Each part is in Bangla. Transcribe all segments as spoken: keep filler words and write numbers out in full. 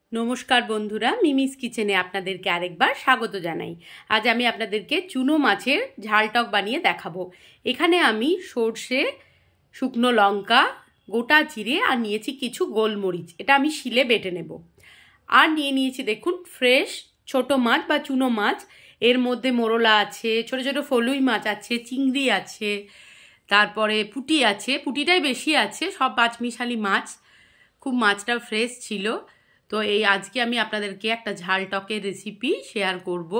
নমস্কার বন্ধুরা, মিমিস কিচেনে আপনাদেরকে আরেকবার স্বাগত জানাই। আজ আমি আপনাদেরকে চুনো মাছের ঝাল টক বানিয়ে দেখাবো। এখানে আমি সর্ষে, শুকনো লঙ্কা, গোটা জিরে আর নিয়েছি কিছু গোলমরিচ। এটা আমি শিলে বেটে নেব। আর নিয়ে নিয়েছি দেখুন ফ্রেশ ছোট মাছ বা চুনো মাছ। এর মধ্যে মোরলা আছে, ছোট ছোট ফলুই মাছ আছে, চিংড়ি আছে, তারপরে পুঁটি আছে, পুঁটিটাই বেশি আছে, সব পাঁচমিশালি মাছ। খুব মাছটা ফ্রেশ ছিল। তো এই আজকে আমি আপনাদেরকে একটা ঝাল টকের রেসিপি শেয়ার করব।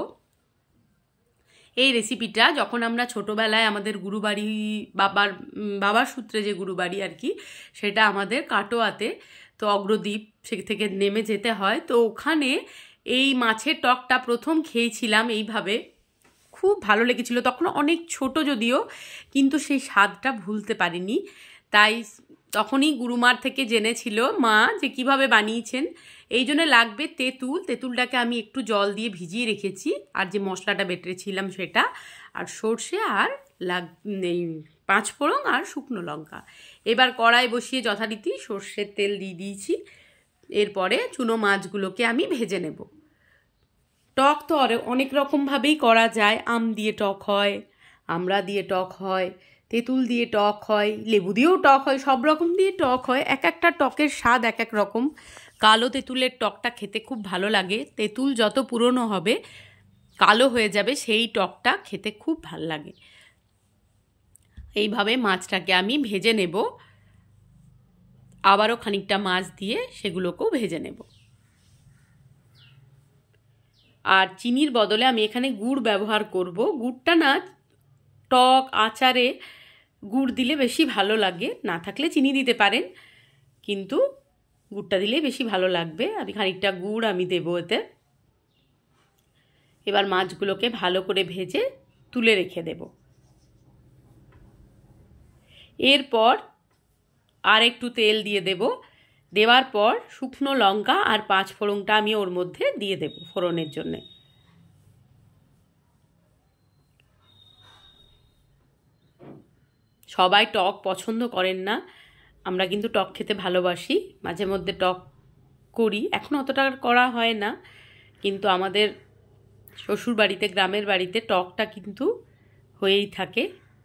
এই রেসিপিটা যখন আমরা ছোটোবেলায় আমাদের গুরুবাড়ি, বাবার বাবার সূত্রে যে গুরুবাড়ি আর কি, সেটা আমাদের কাটোয়াতে, তো অগ্রদ্বীপ সে থেকে নেমে যেতে হয়। তো ওখানে এই মাছের টকটা প্রথম খেয়েছিলাম এইভাবে, খুব ভালো লেগেছিল। তখন অনেক ছোট যদিও, কিন্তু সেই স্বাদটা ভুলতে পারিনি। তাই তখনই গুরুমার থেকে জেনেছিল মা যে কিভাবে বানিয়েছেন। এই জন্য লাগবে তেঁতুল। তেঁতুলটাকে আমি একটু জল দিয়ে ভিজিয়ে রেখেছি, আর যে মশলাটা বেটেছিলাম সেটা, আর সর্ষে, আর লাগ এই পাঁচফোড়ন আর শুকনো লঙ্কা। এবার কড়াই বসিয়ে যথারীতি সর্ষের তেল দিয়ে দিয়েছি। এরপরে চুনো মাছগুলোকে আমি ভেজে নেব। টক তো অনেক রকমভাবেই করা যায়। আম দিয়ে টক হয়, আমড়া দিয়ে টক হয়, তেঁতুল দিয়ে টক হয়, লেবু দিয়েও টক হয়, সব রকম দিয়ে টক হয়। এক একটা টকের স্বাদ এক এক রকম। কালো তেঁতুলের টকটা খেতে খুব ভালো লাগে। তেঁতুল যত পুরনো হবে কালো হয়ে যাবে, সেই টকটা খেতে খুব ভাল লাগে। এইভাবে মাছটাকে আমি ভেজে নেব। আবারও খানিকটা মাছ দিয়ে সেগুলোকেও ভেজে নেব। আর চিনির বদলে আমি এখানে গুড় ব্যবহার করব। গুড়টা না, টক আচারে গুড় দিলে বেশি ভালো লাগে, না থাকলে চিনি দিতে পারেন, কিন্তু গুড়টা দিলে বেশি ভালো লাগবে। আমি খানিকটা গুড় আমি দেবো এতে। এবার মাছগুলোকে ভালো করে ভেজে তুলে রেখে দেব। এরপর আর একটু তেল দিয়ে দেব। দেওয়ার পর শুকনো লঙ্কা আর পাঁচ ফোড়নটা আমি ওর মধ্যে দিয়ে দেব ফোড়নের জন্যে। সবাই টক পছন্দ করেন না, আমরা কিন্তু টক খেতে ভালোবাসি। মাঝে মধ্যে টক করি, এখন অতটা করা হয় না, কিন্তু আমাদের শ্বশুর বাড়িতে, গ্রামের বাড়িতে টকটা কিন্তু হয়েই থাকে।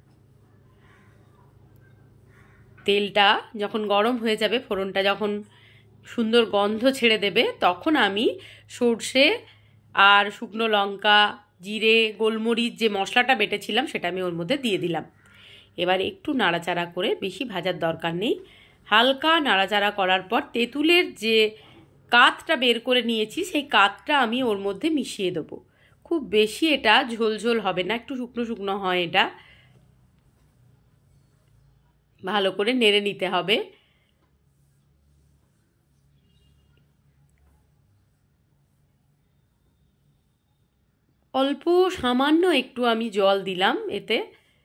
তেলটা যখন গরম হয়ে যাবে, ফোড়নটা যখন সুন্দর গন্ধ ছেড়ে দেবে, তখন আমি সর্ষে আর শুকনো লঙ্কা, জিরে, গোলমরিচ যে মশলাটা বেটেছিলাম সেটা আমি ওর মধ্যে দিয়ে দিলাম। এবার একটু নাড়াচাড়া করে, বেশি ভাজার দরকার নেই, হালকা নাড়াচাড়া করার পর তেঁতুলের যে কাতটা বের করে নিয়েছি সেই কাতটা আমি ওর মধ্যে মিশিয়ে দেবো। খুব বেশি এটা ঝোলঝোল হবে না, একটু শুকনো শুকনো হয়। এটা ভালো করে নেড়ে নিতে হবে। অল্প সামান্য একটু আমি জল দিলাম এতে,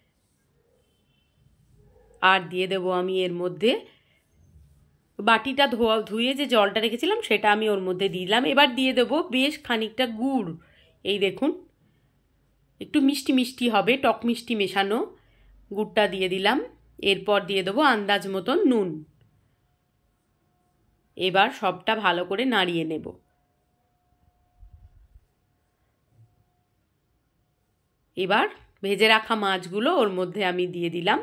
আর দিয়ে দেব আমি এর মধ্যে বাটিটা ধোয়া ধুয়ে যে জলটা রেখেছিলাম সেটা আমি ওর মধ্যে দিলাম। এবার দিয়ে দেব বেশ খানিকটা গুড়। এই দেখুন, একটু মিষ্টি মিষ্টি হবে, টক মিষ্টি মেশানো গুড়টা দিয়ে দিলাম। এরপর দিয়ে দেবো আন্দাজ মতন নুন। এবার সবটা ভালো করে নাড়িয়ে নেব। এবার ভেজে রাখা মাছগুলো ওর মধ্যে আমি দিয়ে দিলাম।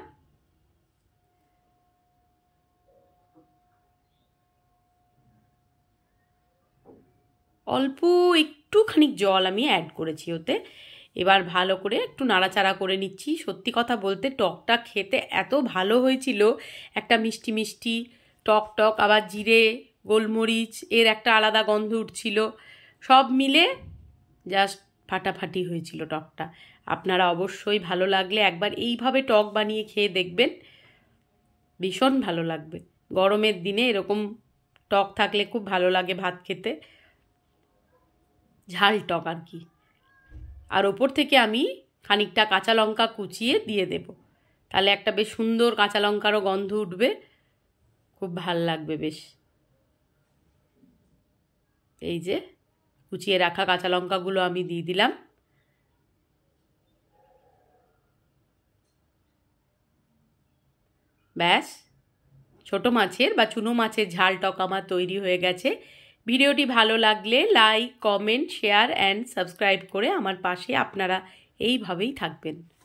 অল্প একটুখানি জল আমি অ্যাড করেছি ওতে। এবার ভালো করে একটু নাড়াচাড়া করে নিচ্ছি। সত্যি কথা বলতে টকটা খেতে এত ভালো হয়েছিল, একটা মিষ্টি মিষ্টি টক টক, আবার জিরে গোলমরিচ এর একটা আলাদা গন্ধ উঠছিল, সব মিলে জাস্ট ফাটাফাটি হয়েছিল টকটা। আপনারা অবশ্যই ভালো লাগলে একবার এইভাবে টক বানিয়ে খেয়ে দেখবেন, ভীষণ ভালো লাগবে। গরমের দিনে এরকম টক থাকলে খুব ভালো লাগে ভাত খেতে, ঝাল টক আর কি। আর ওপর থেকে আমি খানিকটা কাঁচা লঙ্কা কুচিয়ে দিয়ে দেব, তাহলে একটা বেশ সুন্দর কাঁচা লঙ্কারও গন্ধ উঠবে, খুব ভাল লাগবে বেশ। এই যে কুচিয়ে রাখা কাঁচা লঙ্কাগুলো আমি দিয়ে দিলাম। ব্যাস, ছোটো মাছের বা চুনো মাছের ঝাল টক আমার তৈরি হয়ে গেছে। ভিডিওটি ভালো লাগলে like, comment, share and subscribe করে আমার পাশে আপনারা এইভাবেই থাকবেন।